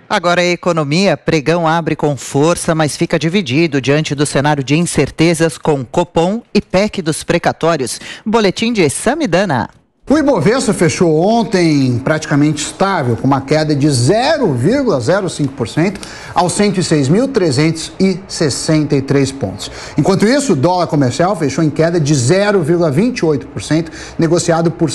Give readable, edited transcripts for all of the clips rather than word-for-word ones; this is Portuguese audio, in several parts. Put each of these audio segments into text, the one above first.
Agora a economia, pregão abre com força, mas fica dividido diante do cenário de incertezas com Copom e PEC dos precatórios. Boletim de Samidana. O Ibovespa fechou ontem praticamente estável, com uma queda de 0,05% aos 106.363 pontos. Enquanto isso, o dólar comercial fechou em queda de 0,28%, negociado por R$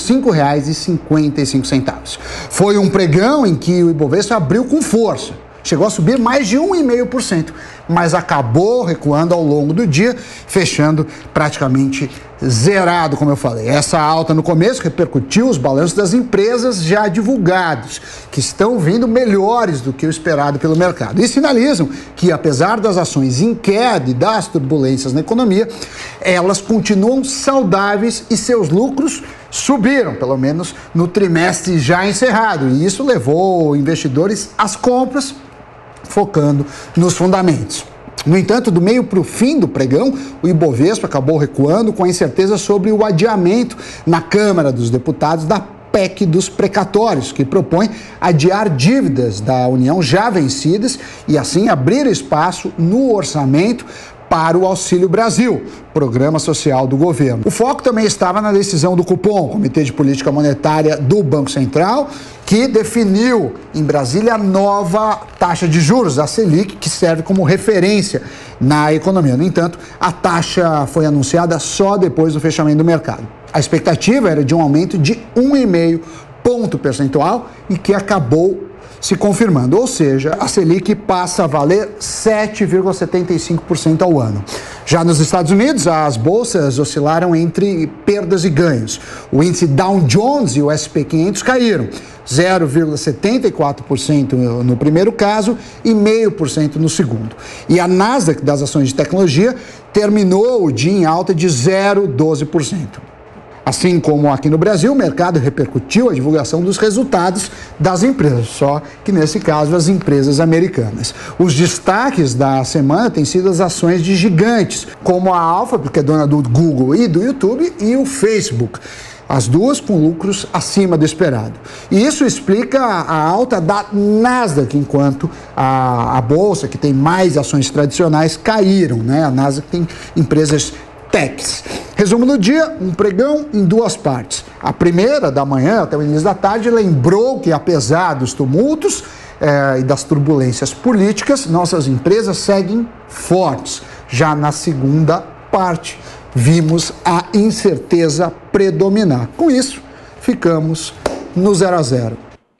5,55. Foi um pregão em que o Ibovespa abriu com força. Chegou a subir mais de 1,5%, mas acabou recuando ao longo do dia, fechando praticamente zerado, como eu falei. Essa alta no começo repercutiu os balanços das empresas já divulgados, que estão vindo melhores do que o esperado pelo mercado. E sinalizam que, apesar das ações em queda e das turbulências na economia, elas continuam saudáveis e seus lucros subiram, pelo menos no trimestre já encerrado. E isso levou investidores às compras, focando nos fundamentos. No entanto, do meio para o fim do pregão, o Ibovespa acabou recuando com a incerteza sobre o adiamento na Câmara dos Deputados da PEC dos precatórios, que propõe adiar dívidas da União já vencidas e assim abrir espaço no orçamento para o Auxílio Brasil, programa social do governo. O foco também estava na decisão do Copom, Comitê de Política Monetária do Banco Central, que definiu em Brasília a nova taxa de juros, a Selic, que serve como referência na economia. No entanto, a taxa foi anunciada só depois do fechamento do mercado. A expectativa era de um aumento de 1,5 ponto percentual e que acabou se confirmando, ou seja, a Selic passa a valer 7,75% ao ano. Já nos Estados Unidos, as bolsas oscilaram entre perdas e ganhos. O índice Dow Jones e o S&P 500 caíram 0,74% no primeiro caso e 0,5% no segundo. E a Nasdaq das ações de tecnologia terminou o dia em alta de 0,12%. Assim como aqui no Brasil, o mercado repercutiu a divulgação dos resultados das empresas, só que nesse caso as empresas americanas. Os destaques da semana têm sido as ações de gigantes, como a Alphabet, que é dona do Google e do YouTube, e o Facebook. As duas com lucros acima do esperado. E isso explica a alta da Nasdaq, enquanto a bolsa, que tem mais ações tradicionais, caíram, né? A Nasdaq tem empresas techs. Resumo do dia, um pregão em duas partes. A primeira, da manhã até o início da tarde, lembrou que, apesar dos tumultos e das turbulências políticas, nossas empresas seguem fortes. Já na segunda parte, vimos a incerteza predominar. Com isso, ficamos no 0 a 0.